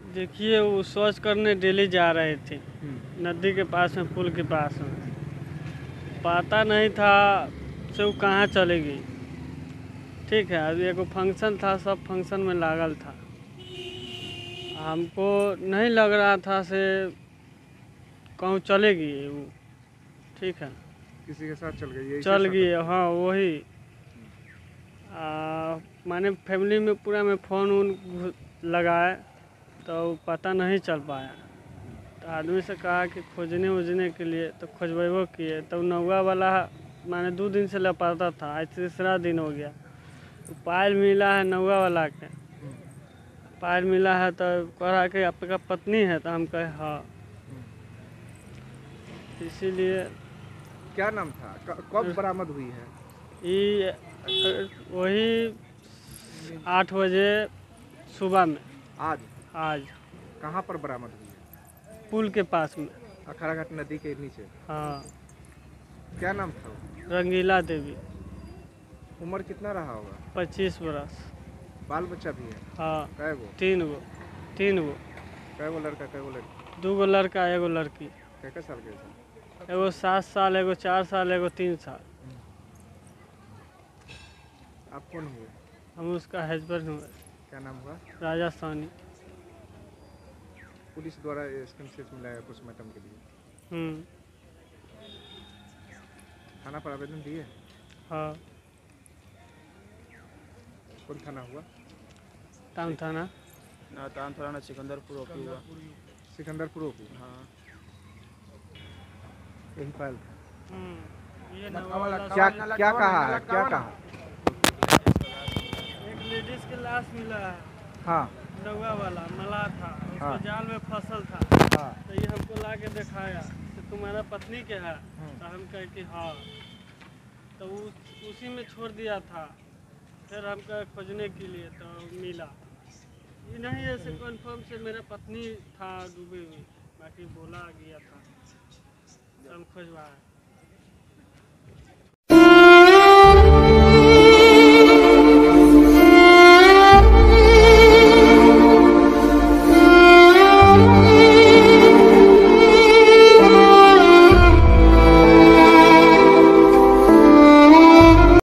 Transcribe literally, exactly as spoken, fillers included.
देखिए वो शौच करने डेली जा रहे थे नदी के पास में, पुल के पास में। पता नहीं था से वो कहाँ चले गई। ठीक है, अभी एगो फंक्शन था, सब फंक्शन में लागल था। हमको नहीं लग रहा था से कहूँ चलेगी वो। ठीक है, किसी के साथ चल गई? चल गई, हाँ वही। माने फैमिली में पूरा में फ़ोन उन लगाए तो पता नहीं चल पाया। तो आदमी से कहा कि खोजने वोजने के लिए, तो खोजबो किए। तो नौवा वाला माने दो दिन से लापता था, आज तीसरा दिन हो गया। तो पायल मिला है नौवा वाला के, पायल मिला है। तो कह रहा कि आपका पत्नी है, तो हम कहे हाँ। इसीलिए क्या नाम था? कब बरामद हुई है? ये वही आठ बजे सुबह में। आज आज कहाँ पर बरामद हुई है? पुल के पास में, अखाड़ा घाट नदी के नीचे। हाँ। क्या नाम था? रंगीला देवी। उम्र कितना रहा होगा? पच्चीस बरस। बाल बच्चा भी है? हाँ, कै गो? तीन गो। तीन गो। कै गो लड़का, कै गो लड़की? दो गो लड़का, एगो लड़की। कै साल के था? एगो सात साल, एगो चार साल, एगो तीन साल। आप कौन हुए? हम उसका हस्बैंड हुए। क्या नाम हुआ? राजा सानी। पुलिस द्वारा इसका मैसेज मिला है पोस्टमार्टम के लिए। हम्म। थाना पर आवेदन दिए? हाँ। कौन थाना हुआ? टाउन थाना। ना टाउन थाना ना, सिकंदरपुर ओपी हुआ। सिकंदरपुर ओपी? हाँ। यही फाइल था। ये क्या क्या कहा है? क्या कहा? एक लेडीज के लाश मिला है। हाँ। नौवा वाला मला था, उसको हाँ। जाल में फसल था। हाँ। तो ये हमको ला के दिखाया कि तुम्हारा पत्नी के है। तो हम कहे कि हाँ। तो उस, उसी में छोड़ दिया था। फिर हम कहे खोजने के लिए, तो मिला। ये नहीं ऐसे कन्फर्म से मेरा पत्नी था डूबी हुई, बाकी बोला गया था। तो हम खोजवाए।